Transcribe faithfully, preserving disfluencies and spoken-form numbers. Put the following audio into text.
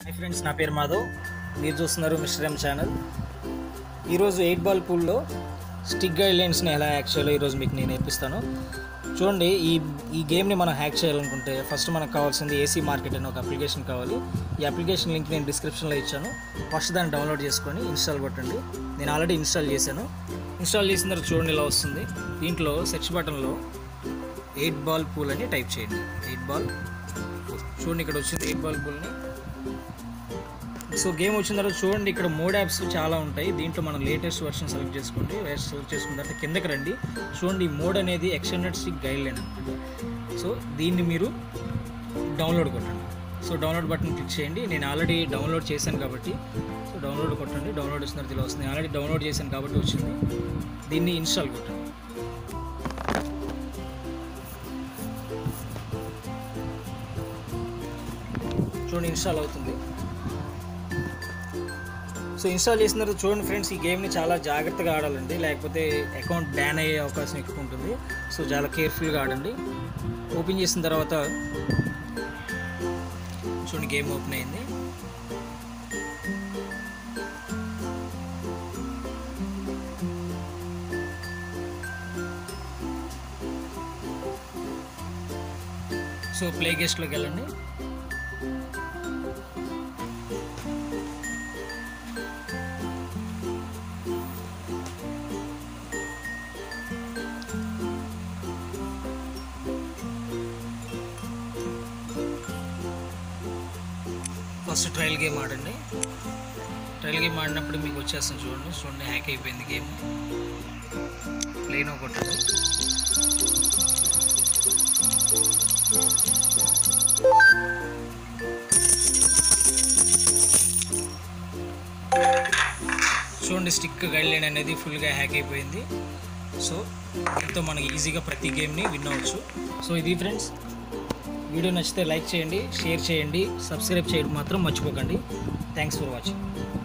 Hi friends ना पेर माधव మీరు చూస్తున్నారు మిస్టర్ ఎం ఛానల్। ఈరోజు ఎయిట్ బాల్ పూల్లో స్టిక్ గైడ్ లైన్స్ని ఎలా హ్యాక్ చేయాలో ఈరోజు మీకు నేను నేర్పిస్తాను। చూడండి, ఈ ఈ గేమ్ని మనం హ్యాక్ చేయాలనుకుంటే ఫస్ట్ మనకు కావాల్సింది ఏసీ మార్కెట్ అనే ఒక అప్లికేషన్ కావాలి। ఈ అప్లికేషన్ లింక్ నేను డిస్క్రిప్షన్లో ఇచ్చాను। ఫస్ట్ దాన్ని డౌన్లోడ్ చేసుకొని ఇన్స్టాల్ కొట్టండి। నేను ఆల్రెడీ ఇన్స్టాల్ చేశాను। ఇన్స్టాల్ చేసిన తర్వాత చూడండి ఇలా వస్తుంది। దీంట్లో సెర్చ్ బటన్లో ఎయిట్ బాల్ పూల్ అని టైప్ చేయండి। ఎయిట్ బాల్ పూల్ చూడండి, ఇక్కడ వచ్చింది ఎయిట్ బాల్ పూల్ని। సో గేమ్ వచ్చిన తర్వాత చూడండి, ఇక్కడ మోడ్ యాప్స్ చాలా ఉంటాయి। దీంట్లో మనం లేటెస్ట్ వర్షన్ సెలెక్ట్ చేసుకోండి। సెలెక్ట్ చేసుకున్న తర్వాత కిందకి రండి। చూడండి, ఈ మోడ్ అనేది ఎక్స్టెండెడ్ స్టిక్ గైడ్ లైన్ అనమాట। సో దీన్ని మీరు డౌన్లోడ్ కొట్టండి। సో డౌన్లోడ్ బటన్ క్లిక్ చేయండి। నేను ఆల్రెడీ డౌన్లోడ్ చేశాను కాబట్టి సో డౌన్లోడ్ కొట్టండి। డౌన్లోడ్ వచ్చిన తర్వాత ఇలా వస్తుంది। నేను ఆల్రెడీ డౌన్లోడ్ చేశాను కాబట్టి వచ్చింది। దీన్ని ఇన్స్టాల్ కొట్టండి। చూడండి, ఇన్స్టాల్ అవుతుంది। సో ఇన్స్టాల్ చేసిన తర్వాత చూడండి ఫ్రెండ్స్, ఈ గేమ్ని చాలా జాగ్రత్తగా ఆడాలండి, లేకపోతే అకౌంట్ బ్యాన్ అయ్యే అవకాశం ఎక్కువ ఉంటుంది। సో చాలా కేర్ఫుల్గా ఆడండి। ఓపెన్ చేసిన తర్వాత చూడండి, గేమ్ ఓపెన్ అయింది। సో ప్లే గెస్ట్లోకి వెళ్ళండి। ఫస్ట్ ట్రయల్ గేమ్ ఆడండి। ట్రయల్ గేమ్ ఆడినప్పుడు మీకు వచ్చేస్తుంది చూడండి। చూడండి, హ్యాక్ అయిపోయింది గేమ్। ప్లేనో కొట్టండి। చూడండి, స్టిక్ గైడ్ లైన్ అనేది ఫుల్గా హ్యాక్ అయిపోయింది। సో దీంతో మనకి ఈజీగా ప్రతి గేమ్ని విన్ అవ్వచ్చు। సో ఇది ఫ్రెండ్స్, వీడియో నచ్చితే లైక్ చేయండి, షేర్ చేయండి, సబ్స్క్రైబ్ చేయడం మాత్రం మర్చిపోకండి। Thanks for watching.